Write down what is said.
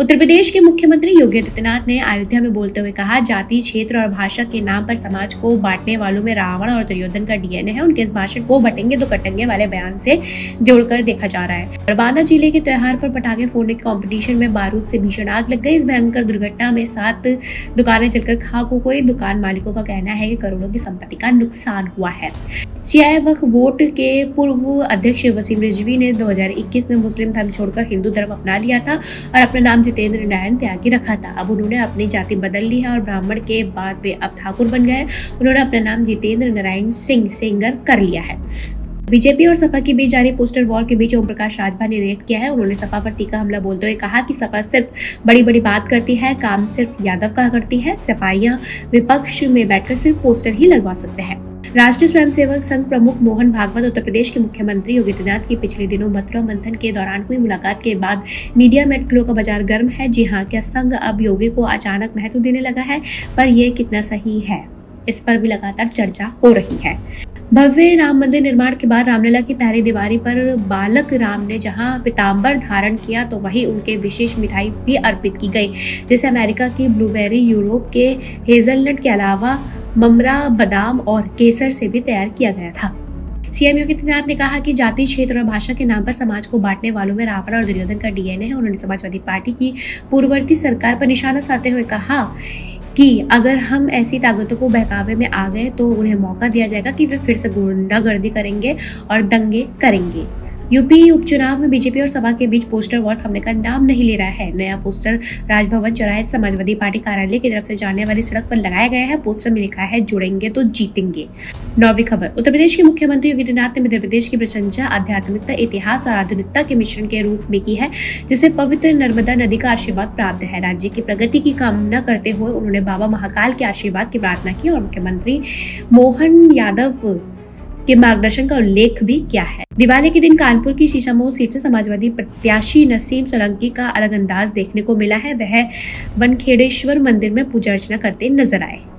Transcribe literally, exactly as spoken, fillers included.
उत्तर प्रदेश के मुख्यमंत्री योगी आदित्यनाथ ने अयोध्या में बोलते हुए कहा, जाति, क्षेत्र और भाषा के नाम पर समाज को बांटने वालों में रावण और दुर्योधन का डीएनए है। उनके इस भाषण को बटेंगे तो कटेंगे वाले बयान से जोड़कर देखा जा रहा है। बांदा जिले के त्योहार पर पटाखे फोड़ने के कंपटीशन में बारूद से भीषण आग लग गई। इस भयंकर दुर्घटना में सात दुकानें जलकर खाक हो गई। दुकान मालिकों का कहना है कि करोड़ों की संपत्ति का नुकसान हुआ है। सीआईए वक्फ बोर्ड के पूर्व अध्यक्ष वसीम रिजवी ने दो हज़ार इक्कीस में मुस्लिम धर्म छोड़कर हिंदू धर्म अपना लिया था और अपना नाम जितेंद्र नारायण त्यागी रखा था। अब उन्होंने अपनी जाति बदल ली है और ब्राह्मण के बाद वे अब ठाकुर बन गए। उन्होंने अपना नाम जितेंद्र नारायण सिंह सेंगर कर लिया है। बीजेपी और सपा के बीच जारी पोस्टर वॉर के बीच ओम प्रकाश राजभर ने रिएक्ट किया है। उन्होंने सपा पर तीखा हमला बोलते हुए कहा कि सपा सिर्फ बड़ी बड़ी बात करती है, काम सिर्फ यादव का करती है। सपाइयां विपक्ष में बैठकर सिर्फ पोस्टर ही लगवा सकते हैं। राष्ट्रीय स्वयंसेवक संघ प्रमुख मोहन भागवत उत्तर प्रदेश के मुख्यमंत्री योगी आदित्यनाथ की पिछले दिनों मथुरा मंथन के दौरान हुई मुलाकात के बाद मीडिया में अटकलों का बाजार गर्म है। जी हाँ, क्या संघ अब योगी को अचानक महत्व देने लगा है, पर यह कितना सही है, इस पर भी लगातार चर्चा हो रही है। भव्य राम मंदिर निर्माण के बाद रामलला की पहली दीवारी पर बालक राम ने जहां पीतांबर धारण किया तो वहीं उनके विशेष मिठाई भी अर्पित की गई, जिसे अमेरिका की ब्लूबेरी, यूरोप के हेजलनट के अलावा ममरा, बादाम और केसर से भी तैयार किया गया था। सीएम योगी आदित्यनाथ ने कहा कि जाति, क्षेत्र और भाषा के नाम पर समाज को बांटने वालों में रावण और दुर्योधन का डीएनए है। उन्होंने समाजवादी पार्टी की पूर्ववर्ती सरकार पर निशाना साधते हुए कहा कि अगर हम ऐसी ताकतों को बहकावे में आ गए तो उन्हें मौका दिया जाएगा कि वे फिर से गुंडागर्दी करेंगे और दंगे करेंगे। यूपी उपचुनाव में बीजेपी और सपा के बीच पोस्टर वॉर थमने का नाम नहीं ले रहा है। नया पोस्टर राजभवन चौराहे से समाजवादी पार्टी कार्यालय की तरफ से जाने वाली सड़क पर लगाया गया है। पोस्टर में लिखा है, जुड़ेंगे तो जीतेंगे। नौवीं खबर, उत्तर प्रदेश के मुख्यमंत्री योगी आदित्यनाथ ने मध्य प्रदेश की प्रशंसा आध्यात्मिकता, इतिहास और आधुनिकता के मिश्रण के रूप में की है, जिसे पवित्र नर्मदा नदी का आशीर्वाद प्राप्त है। राज्य की प्रगति की कामना करते हुए उन्होंने बाबा महाकाल के आशीर्वाद की प्रार्थना की और मुख्यमंत्री मोहन यादव के मार्गदर्शन का उल्लेख भी किया है। दिवाली के दिन कानपुर की शीशामऊ सीट से समाजवादी प्रत्याशी नसीम सोलंकी का अलग अंदाज देखने को मिला है। वह वनखेड़ेश्वर मंदिर में पूजा अर्चना करते नजर आए।